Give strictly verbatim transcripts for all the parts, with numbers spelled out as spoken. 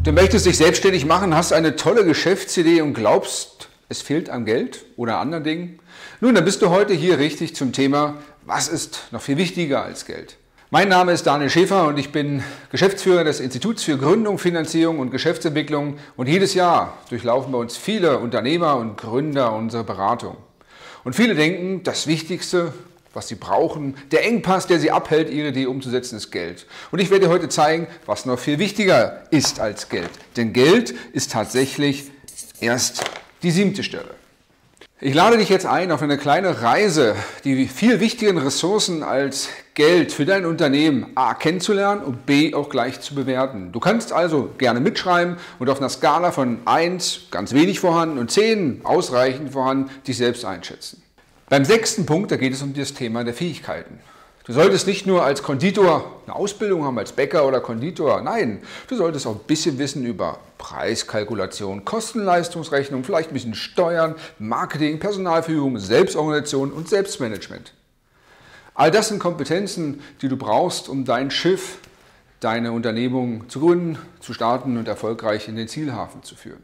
Du möchtest dich selbstständig machen, hast eine tolle Geschäftsidee und glaubst, es fehlt an Geld oder anderen Dingen? Nun, dann bist du heute hier richtig zum Thema, was ist noch viel wichtiger als Geld? Mein Name ist Daniel Schäfer und ich bin Geschäftsführer des Instituts für Gründung, Finanzierung und Geschäftsentwicklung und jedes Jahr durchlaufen bei uns viele Unternehmer und Gründer unsere Beratung. Und viele denken, das Wichtigste, was sie brauchen, der Engpass, der sie abhält, ihre Idee umzusetzen, ist Geld. Und ich werde dir heute zeigen, was noch viel wichtiger ist als Geld. Denn Geld ist tatsächlich erst die siebte Stelle. Ich lade dich jetzt ein auf eine kleine Reise, die viel wichtigeren Ressourcen als Geld für dein Unternehmen A kennenzulernen und B auch gleich zu bewerten. Du kannst also gerne mitschreiben und auf einer Skala von eins, ganz wenig vorhanden, und zehn, ausreichend vorhanden, dich selbst einschätzen. Beim sechsten Punkt, da geht es um das Thema der Fähigkeiten. Du solltest nicht nur als Konditor eine Ausbildung haben, als Bäcker oder Konditor. Nein, du solltest auch ein bisschen wissen über Preiskalkulation, Kosten-Leistungsrechnung, vielleicht ein bisschen Steuern, Marketing, Personalführung, Selbstorganisation und Selbstmanagement. All das sind Kompetenzen, die du brauchst, um dein Schiff, deine Unternehmung zu gründen, zu starten und erfolgreich in den Zielhafen zu führen.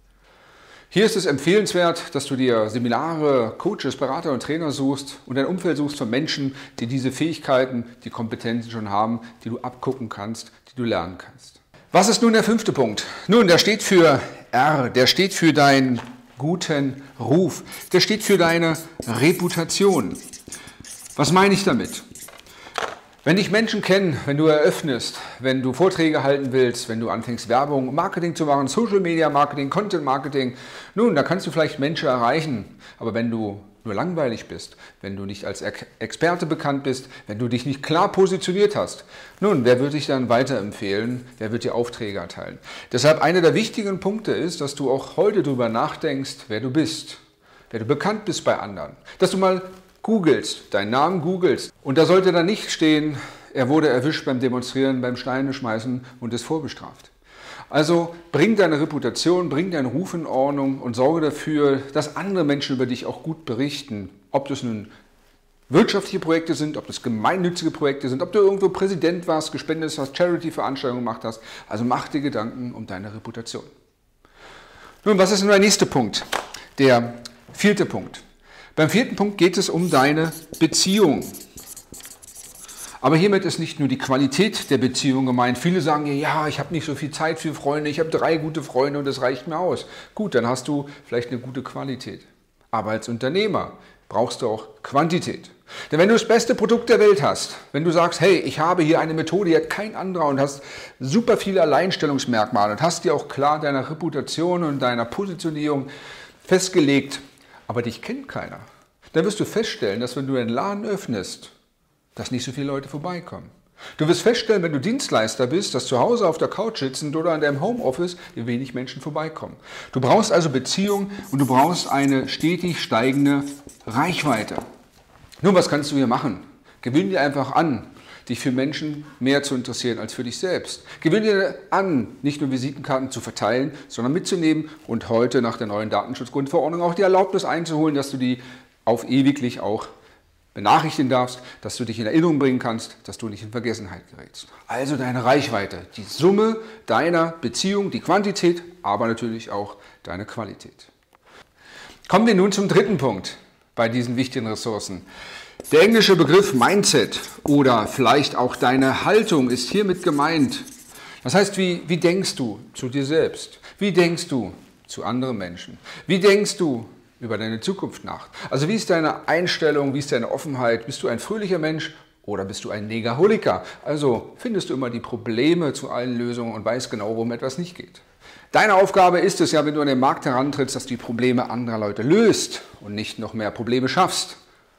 Hier ist es empfehlenswert, dass du dir Seminare, Coaches, Berater und Trainer suchst und ein Umfeld suchst von Menschen, die diese Fähigkeiten, die Kompetenzen schon haben, die du abgucken kannst, die du lernen kannst. Was ist nun der fünfte Punkt? Nun, der steht für R, der steht für deinen guten Ruf, der steht für deine Reputation. Was meine ich damit? Wenn dich Menschen kennen, wenn du eröffnest, wenn du Vorträge halten willst, wenn du anfängst Werbung, Marketing zu machen, Social Media Marketing, Content Marketing, nun, da kannst du vielleicht Menschen erreichen. Aber wenn du nur langweilig bist, wenn du nicht als Experte bekannt bist, wenn du dich nicht klar positioniert hast, nun, wer würde dich dann weiterempfehlen, wer wird dir Aufträge erteilen? Deshalb einer der wichtigen Punkte ist, dass du auch heute darüber nachdenkst, wer du bist, wer du bekannt bist bei anderen, dass du mal googelst, deinen Namen googelst. Und da sollte dann nicht stehen, er wurde erwischt beim Demonstrieren, beim Steine schmeißen und ist vorbestraft. Also bring deine Reputation, bring deinen Ruf in Ordnung und sorge dafür, dass andere Menschen über dich auch gut berichten. Ob das nun wirtschaftliche Projekte sind, ob das gemeinnützige Projekte sind, ob du irgendwo Präsident warst, gespendet hast, Charity-Veranstaltungen gemacht hast. Also mach dir Gedanken um deine Reputation. Nun, was ist nun der nächste Punkt? Der vierte Punkt. Beim vierten Punkt geht es um deine Beziehung. Aber hiermit ist nicht nur die Qualität der Beziehung gemeint. Viele sagen, ja, ich habe nicht so viel Zeit für Freunde, ich habe drei gute Freunde und das reicht mir aus. Gut, dann hast du vielleicht eine gute Qualität. Aber als Unternehmer brauchst du auch Quantität. Denn wenn du das beste Produkt der Welt hast, wenn du sagst, hey, ich habe hier eine Methode, die hat kein anderer und hast super viele Alleinstellungsmerkmale und hast dir auch klar deiner Reputation und deiner Positionierung festgelegt, aber dich kennt keiner, dann wirst du feststellen, dass wenn du einen Laden öffnest, dass nicht so viele Leute vorbeikommen. Du wirst feststellen, wenn du Dienstleister bist, dass zu Hause auf der Couch sitzend oder in deinem Homeoffice wenig Menschen vorbeikommen. Du brauchst also Beziehung und du brauchst eine stetig steigende Reichweite. Nun, was kannst du hier machen? Gewöhn dir einfach an, dich für Menschen mehr zu interessieren als für dich selbst. Gewöhne dir an, nicht nur Visitenkarten zu verteilen, sondern mitzunehmen und heute nach der neuen Datenschutzgrundverordnung auch die Erlaubnis einzuholen, dass du die auf ewiglich auch benachrichtigen darfst, dass du dich in Erinnerung bringen kannst, dass du nicht in Vergessenheit gerätst. Also deine Reichweite, die Summe deiner Beziehung, die Quantität, aber natürlich auch deine Qualität. Kommen wir nun zum dritten Punkt bei diesen wichtigen Ressourcen. Der englische Begriff Mindset oder vielleicht auch deine Haltung ist hiermit gemeint. Das heißt, wie, wie denkst du zu dir selbst? Wie denkst du zu anderen Menschen? Wie denkst du über deine Zukunft nach? Also wie ist deine Einstellung, wie ist deine Offenheit? Bist du ein fröhlicher Mensch oder bist du ein Negaholiker? Also findest du immer die Probleme zu allen Lösungen und weißt genau, worum etwas nicht geht. Deine Aufgabe ist es ja, wenn du an den Markt herantrittst, dass du die Probleme anderer Leute löst und nicht noch mehr Probleme schaffst.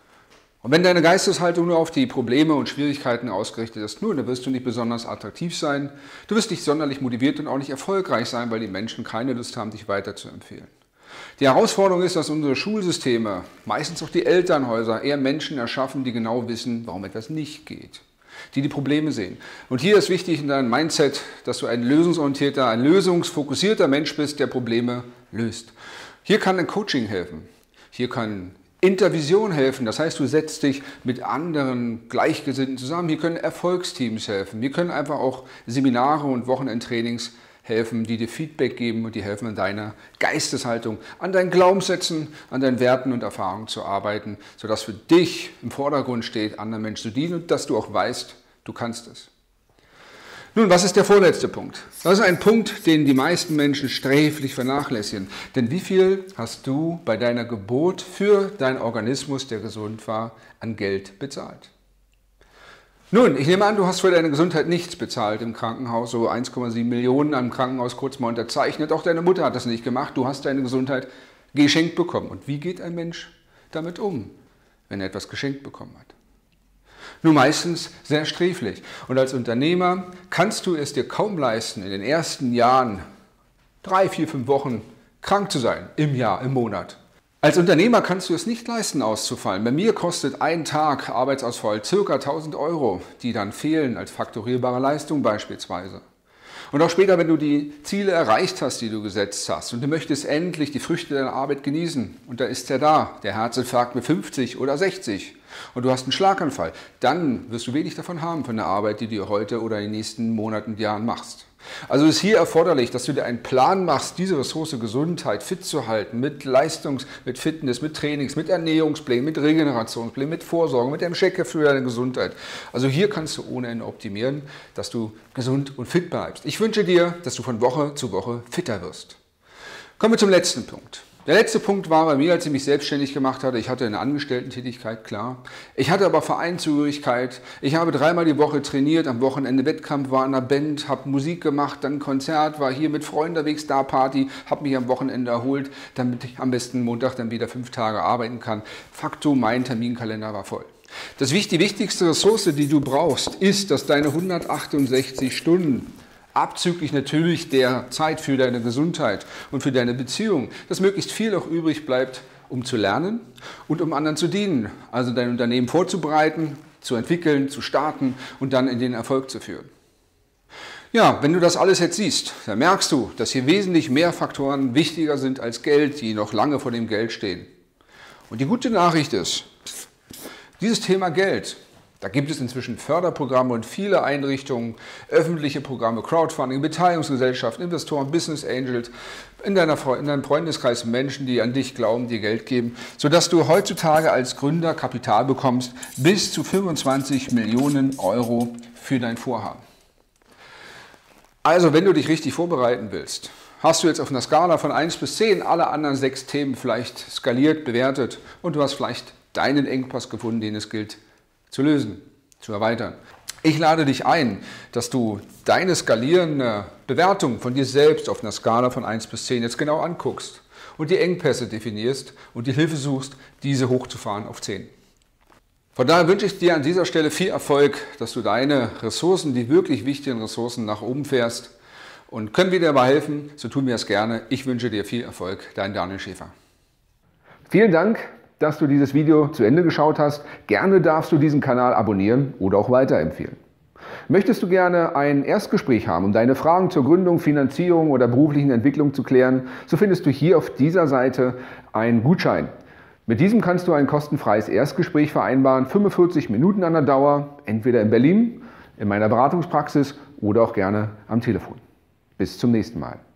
Und wenn deine Geisteshaltung nur auf die Probleme und Schwierigkeiten ausgerichtet ist, nun, dann wirst du nicht besonders attraktiv sein, du wirst nicht sonderlich motiviert und auch nicht erfolgreich sein, weil die Menschen keine Lust haben, dich weiterzuempfehlen. Die Herausforderung ist, dass unsere Schulsysteme, meistens auch die Elternhäuser, eher Menschen erschaffen, die genau wissen, warum etwas nicht geht, die die Probleme sehen. Und hier ist wichtig in deinem Mindset, dass du ein lösungsorientierter, ein lösungsfokussierter Mensch bist, der Probleme löst. Hier kann ein Coaching helfen, hier kann Intervision helfen, das heißt, du setzt dich mit anderen Gleichgesinnten zusammen. Hier können Erfolgsteams helfen, hier können einfach auch Seminare und Wochenendtrainings helfen, die dir Feedback geben und die helfen an deiner Geisteshaltung, an deinen Glaubenssätzen, an deinen Werten und Erfahrungen zu arbeiten, sodass für dich im Vordergrund steht, anderen Menschen zu dienen und dass du auch weißt, du kannst es. Nun, was ist der vorletzte Punkt? Das ist ein Punkt, den die meisten Menschen sträflich vernachlässigen. Denn wie viel hast du bei deiner Geburt für deinen Organismus, der gesund war, an Geld bezahlt? Nun, ich nehme an, du hast für deine Gesundheit nichts bezahlt im Krankenhaus, so eins Komma sieben Millionen am Krankenhaus kurz mal unterzeichnet. Auch deine Mutter hat das nicht gemacht. Du hast deine Gesundheit geschenkt bekommen. Und wie geht ein Mensch damit um, wenn er etwas geschenkt bekommen hat? Nur meistens sehr sträflich. Und als Unternehmer kannst du es dir kaum leisten, in den ersten Jahren drei, vier, fünf Wochen krank zu sein, im Jahr, im Monat. Als Unternehmer kannst du es nicht leisten, auszufallen. Bei mir kostet ein Tag Arbeitsausfall ca. tausend Euro, die dann fehlen als fakturierbare Leistung beispielsweise. Und auch später, wenn du die Ziele erreicht hast, die du gesetzt hast und du möchtest endlich die Früchte deiner Arbeit genießen und da ist er da, der Herzinfarkt mit fünfzig oder sechzig und du hast einen Schlaganfall, dann wirst du wenig davon haben von der Arbeit, die du heute oder in den nächsten Monaten und Jahren machst. Also ist hier erforderlich, dass du dir einen Plan machst, diese Ressource Gesundheit fit zu halten, mit Leistungs-, mit Fitness, mit Trainings, mit Ernährungsplänen, mit Regenerationsplänen, mit Vorsorge, mit dem Checker für deine Gesundheit. Also hier kannst du ohne Ende optimieren, dass du gesund und fit bleibst. Ich wünsche dir, dass du von Woche zu Woche fitter wirst. Kommen wir zum letzten Punkt. Der letzte Punkt war bei mir, als ich mich selbstständig gemacht hatte. Ich hatte eine Angestellten-Tätigkeit, klar. Ich hatte aber Vereinszugehörigkeit. Ich habe dreimal die Woche trainiert, am Wochenende Wettkampf, war in einer Band, habe Musik gemacht, dann ein Konzert, war hier mit Freunden unterwegs, da Party, habe mich am Wochenende erholt, damit ich am besten Montag dann wieder fünf Tage arbeiten kann. Faktum, mein Terminkalender war voll. Das, die wichtigste Ressource, die du brauchst, ist, dass deine hundertachtundsechzig Stunden, abzüglich natürlich der Zeit für deine Gesundheit und für deine Beziehung, dass möglichst viel auch übrig bleibt, um zu lernen und um anderen zu dienen. Also dein Unternehmen vorzubereiten, zu entwickeln, zu starten und dann in den Erfolg zu führen. Ja, wenn du das alles jetzt siehst, dann merkst du, dass hier wesentlich mehr Faktoren wichtiger sind als Geld, die noch lange vor dem Geld stehen. Und die gute Nachricht ist, dieses Thema Geld, da gibt es inzwischen Förderprogramme und viele Einrichtungen, öffentliche Programme, Crowdfunding, Beteiligungsgesellschaften, Investoren, Business Angels, in, deiner, in deinem Freundeskreis Menschen, die an dich glauben, dir Geld geben, sodass du heutzutage als Gründer Kapital bekommst, bis zu fünfundzwanzig Millionen Euro für dein Vorhaben. Also, wenn du dich richtig vorbereiten willst, hast du jetzt auf einer Skala von eins bis zehn alle anderen sechs Themen vielleicht skaliert, bewertet und du hast vielleicht deinen Engpass gefunden, den es gilt zu lösen, zu erweitern. Ich lade dich ein, dass du deine skalierende Bewertung von dir selbst auf einer Skala von eins bis zehn jetzt genau anguckst und die Engpässe definierst und die Hilfe suchst, diese hochzufahren auf zehn. Von daher wünsche ich dir an dieser Stelle viel Erfolg, dass du deine Ressourcen, die wirklich wichtigen Ressourcen, nach oben fährst. Und können wir dir dabei helfen, so tun wir es gerne. Ich wünsche dir viel Erfolg, dein Daniel Schäfer. Vielen Dank, dass du dieses Video zu Ende geschaut hast. Gerne darfst du diesen Kanal abonnieren oder auch weiterempfehlen. Möchtest du gerne ein Erstgespräch haben, um deine Fragen zur Gründung, Finanzierung oder beruflichen Entwicklung zu klären, so findest du hier auf dieser Seite einen Gutschein. Mit diesem kannst du ein kostenfreies Erstgespräch vereinbaren, fünfundvierzig Minuten an der Dauer, entweder in Berlin, in meiner Beratungspraxis oder auch gerne am Telefon. Bis zum nächsten Mal.